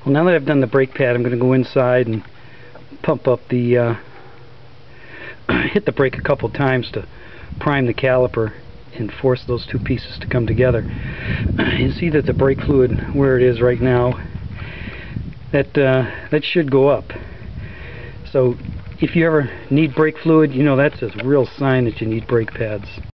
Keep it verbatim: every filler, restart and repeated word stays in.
Well, now that I've done the brake pad, I'm going to go inside and pump up the uh, hit the brake a couple times to prime the caliper and force those two pieces to come together. You see that the brake fluid, where it is right now, that uh, that should go up. So if you ever need brake fluid, you know that's a real sign that you need brake pads.